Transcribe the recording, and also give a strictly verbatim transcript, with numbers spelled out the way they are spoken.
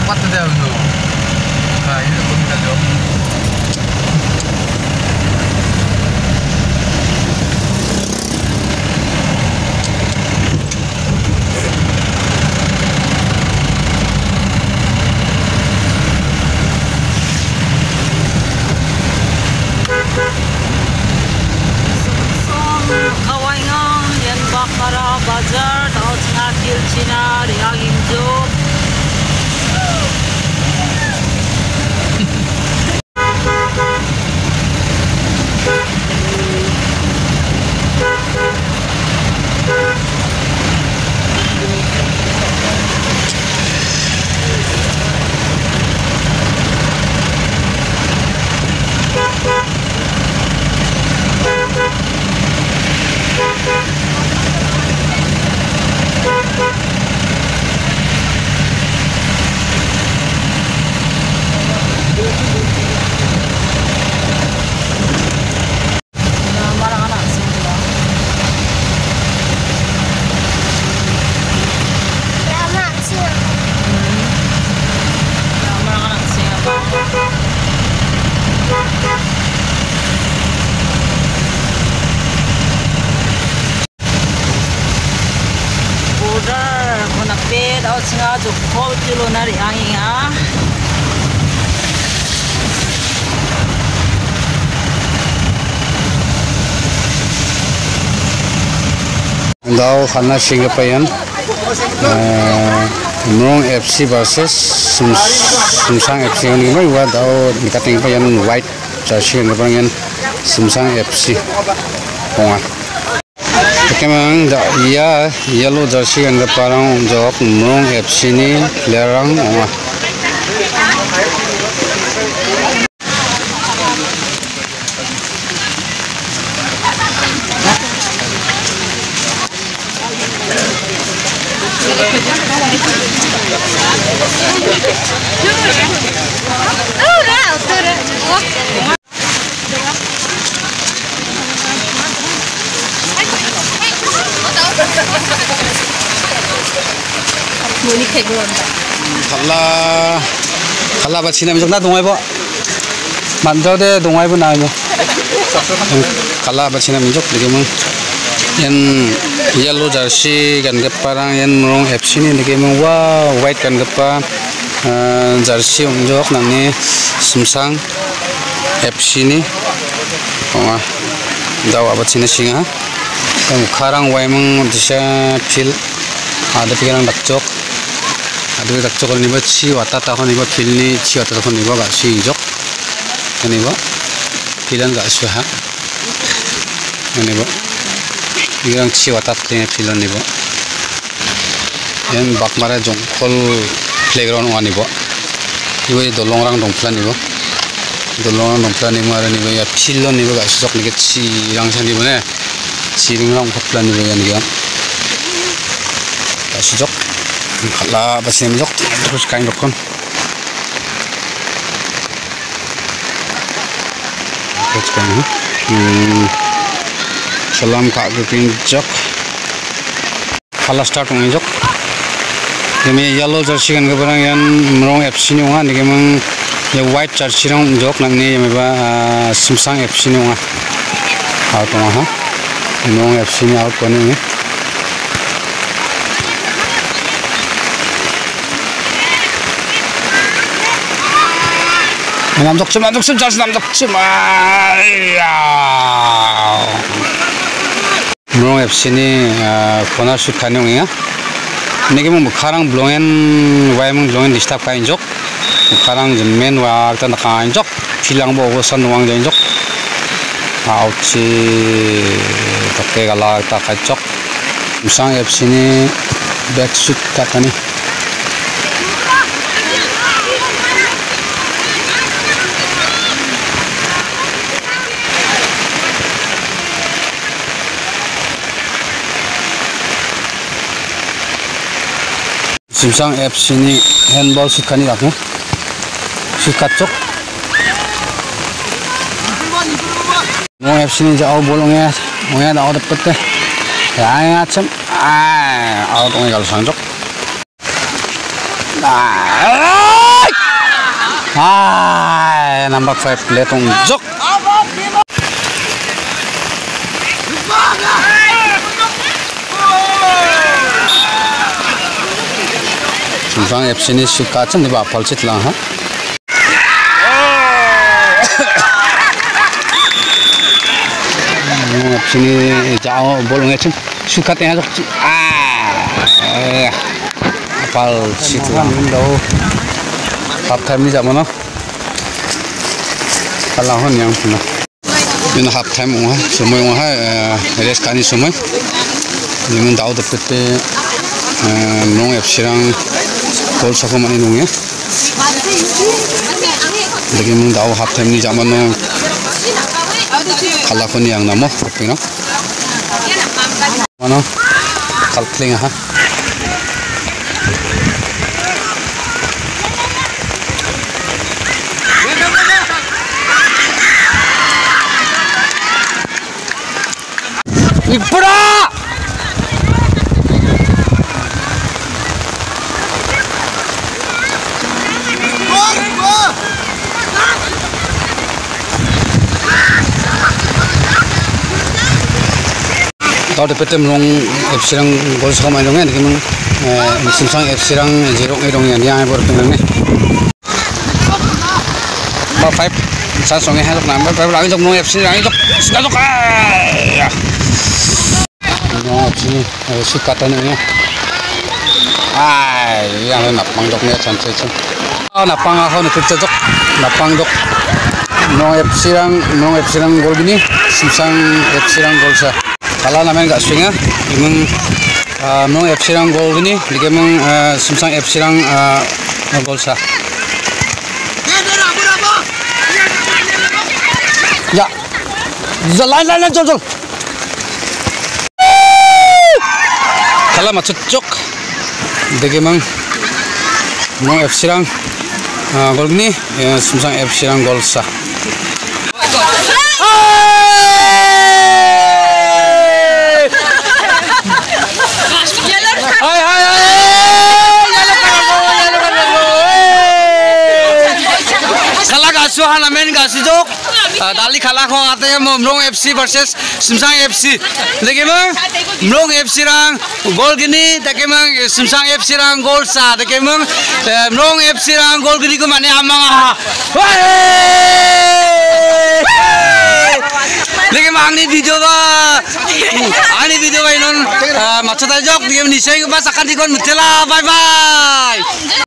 똑같은데요, 이거. 아, 이거 뭡니까죠? Bakara Bazar tahu tengah Cina yang hijau. Dapat singa jokol kilo nari angin ah. Daw khana singapayan Mrong F C versus Sumsang F C ni mai wa daw nikating payan white jersey ni payan Sumsang F C konga kemang da iya yellow jersey ang parang jok Mrong F C ni lerang onga Kala kala bacina mi jokna dongai bo manjau de dongai bo na mo kala bacina mi jok de mo yan yellow jersey kan ke parang yan Mrong F C ni de mo wa white kan ke pa jersey um jok nang ni Sumsang F C ni onga daw bacina singa yang karang wai mong disa fil ada pikiran dakjok ada dakjok ni ba chi wata ta ni ba fil ni chi wata ta ni ba ga si jok ni ba filan ga su ha ni ba pikiran chi wata te filan ni ba yan bakmara jongkol playground wa ni ba iwe dolong rang dong plan ni ba dolong rang dong plan ni ma ni ba ya filon ni ba ga su jok ni ke chi rang sa ni ba ne siring koplan ni yan yan kasijok kala basin jok terus kain dokon terus kain hmm salam kak gepin jok kala start ngai jok ini yellow jersey kan kebarang yan Mrong F C ni wang ni kemang ya white jersey rong jok nang ni ya meba Sumsang F C ni wang out mah Mrong F C ni out ko ni 남덕 좀 남덕 좀 잘서 남덕 좀 아야 Mrong F C ni corner shoot kanungnya niki mo karang blongen wai mong blongen disturb kain jok karang men wa ta kain jok filang bo go san wang jok out si takke gala ta ka jok Sumsang F C ni back shoot katani Sumsang F C ni handball shoot kani aku shoot kacok Mrong F C ni jauh bolongnya bolongnya dah dapat deh ya macam ah out orang kalau sanjok nah Ah, number five letong jok. Sumpang F C ni suka cem di bawah polcit lah ha. F C ni jauh bolongnya cem suka tengah jok. Ah, polcit lah. Dah half time ni zaman lah. Kalau hon yang punya. Ini half time uang, semua uang rest kani semua. Ini tahu dapat nong F C rang gol sako mana nong ya. Lagi mung tahu half time ni zaman nong kalau hon yang nama, tapi no. Mana kalkling ha. Ipura! Tahu dapat melong F C rang gol sama dongnya, jadi mung Samsung F C rang zero ni dongnya dia yang berpengaruh ni. Number five, Samsung ni hendak number five lagi jom melong F C rang itu sudah tu kaya. F C ni suka tanahnya. Ay, yang napang dok ni cantik cem. Oh, napang aku ni kita dok, napang dok. Melong F C rang, melong F C rang gol gini, Samsung F C rang gol sah. Kalau namanya enggak swing ya, memang memang F C rang gol gini, jadi memang Samsung F C rang gol sah. Ya, jalan jalan jol jol. Kalau macam cocok, jadi memang memang F C rang gol gini, Samsung F C rang gol sah. Suhan amen kasih jok, dali kalah kau katanya Melong F C versus Samsung F C. Lagi mang Melong F C rang gol gini, tapi mang Samsung F C rang gol sah, tapi mang Melong F C rang gol gini ku mana amang ah. Lagi mang ni video ba, ani video ba inon macam tajok, dia nisai ku pas akan dikon mutila, bye bye.